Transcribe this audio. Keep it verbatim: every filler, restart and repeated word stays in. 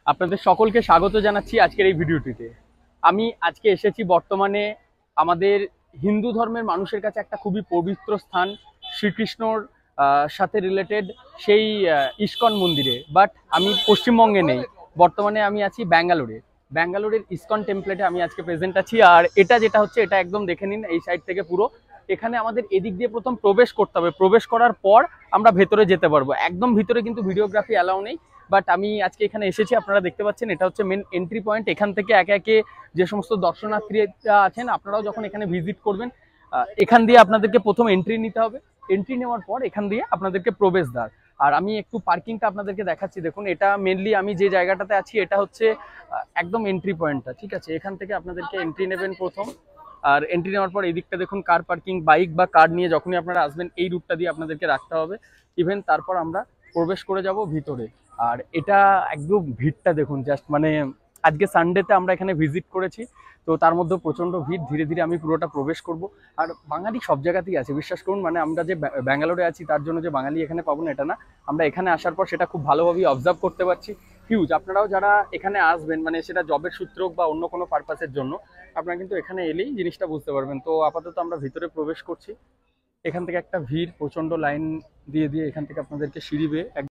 আপনাদের সকলকে স্বাগত জানাচ্ছি আজকের এই ভিডিওটিতে। আমি আজকে এসেছি বর্তমানে আমাদের হিন্দু ধর্মের মানুষের কাছে একটা খুবই পবিত্র স্থান, শ্রীকৃষ্ণর সাথে রিলেটেড সেই ইস্কন মন্দিরে। বাট আমি পশ্চিমবঙ্গে নেই, বর্তমানে আমি আছি ব্যাঙ্গালোরে। ব্যাঙ্গালোরের ইস্কন টেম্পলেটে আমি আজকে প্রেজেন্ট আছি। আর এটা যেটা হচ্ছে, এটা একদম দেখে নিন এই সাইড থেকে পুরো। এখানে আমাদের এদিক দিয়ে প্রথম প্রবেশ করতে হবে, প্রবেশ করার পর আমরা ভেতরে যেতে পারবো। একদম ভিতরে কিন্তু ভিডিওগ্রাফি অ্যালাউ নেই। বাট আমি আজকে এখানে এসেছি, আপনারা দেখতে পাচ্ছেন এটা হচ্ছে মেন এন্ট্রি পয়েন্ট। এখান থেকে একে একে যে সমস্ত দর্শনার্থীরা আছেন, আপনারাও যখন এখানে ভিজিট করবেন, এখান দিয়ে আপনাদেরকে প্রথম এন্ট্রি নিতে হবে। এন্ট্রি নেওয়ার পর এখান দিয়ে আপনাদেরকে প্রবেশদ্বার। আর আমি একটু পার্কিংটা আপনাদেরকে দেখাচ্ছি। দেখুন, এটা মেনলি আমি যে জায়গাটাতে আছি এটা হচ্ছে একদম এন্ট্রি পয়েন্টটা, ঠিক আছে? এখান থেকে আপনাদেরকে এন্ট্রি নেবেন প্রথম। আর এন্ট্রি নেওয়ার পর এই দিকটা দেখুন, কার পার্কিং। বাইক বা কার নিয়ে যখনই আপনারা আসবেন এই রুটটা দিয়ে আপনাদেরকে রাখতে হবে। ইভেন তারপর আমরা প্রবেশ করে যাব ভিতরে। আর এটা একদম ভিড়টা দেখুন, জাস্ট মানে আজকে সানডেতে আমরা এখানে ভিজিট করেছি, তো তার মধ্যে প্রচণ্ড ভিড়। ধীরে ধীরে আমি পুরোটা প্রবেশ করব। আর বাঙালি সব জায়গাতেই আছে, বিশ্বাস করুন। মানে আমরা যে ব্যাঙ্গালোরে আছি তার জন্য যে বাঙালি এখানে পাবো না এটা না, আমরা এখানে আসার পর সেটা খুব ভালোভাবেই অবজার্ভ করতে পারছি। হিউজ। আপনারাও যারা এখানে আসবেন, মানে সেটা জবের সূত্র হোক বা অন্য কোনো পারপাসের জন্য, আপনারা কিন্তু এখানে এলেই জিনিসটা বুঝতে পারবেন। তো আপাতত আমরা ভিতরে প্রবেশ করছি। এখান থেকে একটা ভিড়, প্রচণ্ড লাইন দিয়ে দিয়ে এখান থেকে আপনাদেরকে সিঁড়ি বেয়ে